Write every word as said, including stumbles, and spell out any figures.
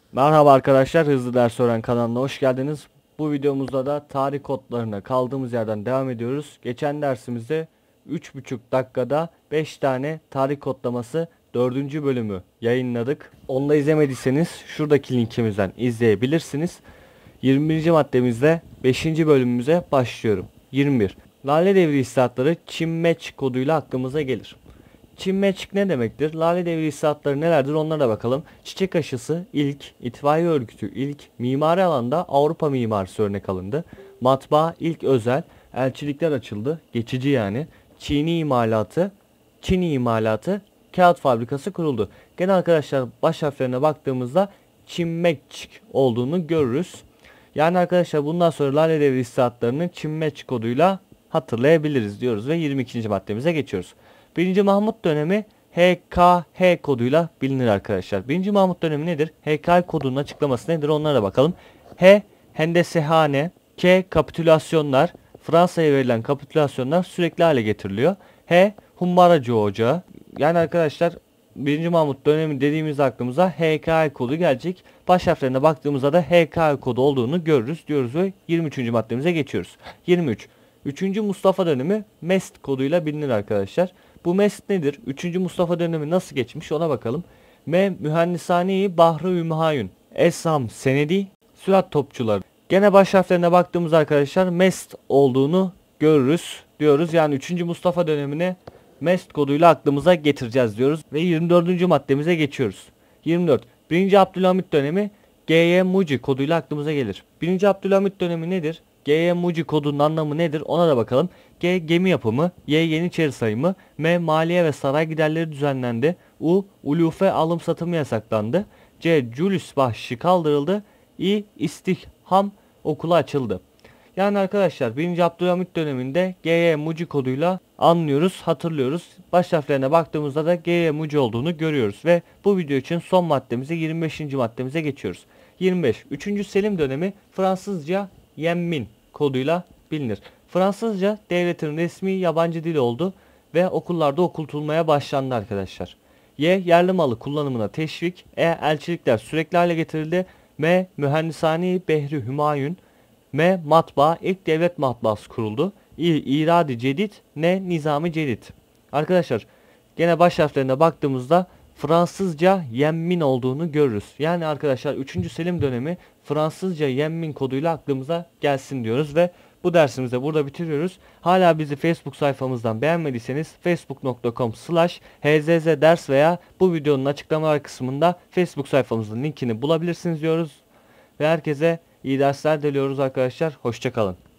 Merhaba arkadaşlar, Hızlı Ders Öğren kanalına hoş geldiniz. Bu videomuzda da tarih kodlarına kaldığımız yerden devam ediyoruz. Geçen dersimizde üç buçuk dakikada beş tane tarih kodlaması dördüncü bölümü yayınladık. Onu da izlemediyseniz şuradaki linkimizden izleyebilirsiniz. yirmi birinci maddemizde beşinci bölümümüze başlıyorum. yirmi bir. Lale Devri İslahatları Çimmeç koduyla aklımıza gelir. Çimmeçik ne demektir? Lale Devri İslahatları nelerdir? Onlara da bakalım. Çiçek aşısı ilk, itfaiye örgütü ilk, mimari alanda Avrupa mimarisi örnek alındı. Matbaa ilk özel, elçilikler açıldı, geçici yani. Çini imalatı, Çin imalatı, kağıt fabrikası kuruldu. Gene arkadaşlar baş harflerine baktığımızda Çimmeçik olduğunu görürüz. Yani arkadaşlar bundan sonra Lale Devri İslahatlarını Çimmeç koduyla hatırlayabiliriz diyoruz ve yirmi ikinci maddemize geçiyoruz. birinci. Mahmut dönemi H K H koduyla bilinir arkadaşlar. birinci. Mahmut dönemi nedir? H K kodunun açıklaması nedir? Onlara da bakalım. H. Hendesehane. K. Kapitülasyonlar. Fransa'ya verilen kapitülasyonlar sürekli hale getiriliyor. H. Humbaracı Ocağı. Yani arkadaşlar birinci. Mahmut dönemi dediğimiz aklımıza H K L kodu gelecek. Baş harflerine baktığımızda da H K L kodu olduğunu görürüz diyoruz ve yirmi üçüncü maddemize geçiyoruz. yirmi üç. üçüncü. Mustafa dönemi Mest koduyla bilinir arkadaşlar. Bu Mest nedir? üçüncü. Mustafa dönemi nasıl geçmiş ona bakalım. M. Mühendisane-i Bahri Ümhayun. Esham Senedi. Sürat topçuları. Gene baş harflerine baktığımız arkadaşlar Mest olduğunu görürüz diyoruz. Yani üçüncü. Mustafa dönemine Mest koduyla aklımıza getireceğiz diyoruz. Ve yirmi dördüncü maddemize geçiyoruz. yirmi dört. birinci. Abdülhamit dönemi G Y Muci koduyla aklımıza gelir. birinci. Abdülhamit dönemi nedir? G Y Muci kodunun anlamı nedir? Ona da bakalım. G. Gemi yapımı. Y. Yeniçeri sayımı. M. Maliye ve saray giderleri düzenlendi. U. Ulufe alım satımı yasaklandı. C. Julius bahşişi kaldırıldı. İ. İstiham okulu açıldı. Yani arkadaşlar birinci. Abdülhamit döneminde G Y Muci koduyla anlıyoruz, hatırlıyoruz. Baş harflerine baktığımızda da G Y Muci olduğunu görüyoruz ve bu video için son maddemize yirmi beşinci maddemize geçiyoruz. yirmi beş. üçüncü. Selim dönemi Fransızca Yenmin koduyla bilinir. Fransızca devletin resmi yabancı dili oldu ve okullarda okutulmaya başlandı arkadaşlar. Y. Yerli malı kullanımına teşvik. E. Elçilikler sürekli hale getirildi. M. Mühendisane-i Behri Hümayun. M. Matbaa ilk devlet matbaası kuruldu. İ. İradi Cedid. N. Nizami Cedid. Arkadaşlar gene baş harflerine baktığımızda Fransızca Yenmin olduğunu görürüz. Yani arkadaşlar üçüncü. Selim dönemi Fransızca Yenmin koduyla aklımıza gelsin diyoruz ve bu dersimizi de burada bitiriyoruz. Hala bizi Facebook sayfamızdan beğenmediyseniz facebook nokta com slash hzz ders veya bu videonun açıklamalar kısmında Facebook sayfamızın linkini bulabilirsiniz diyoruz. Ve herkese iyi dersler diliyoruz arkadaşlar. Hoşça kalın.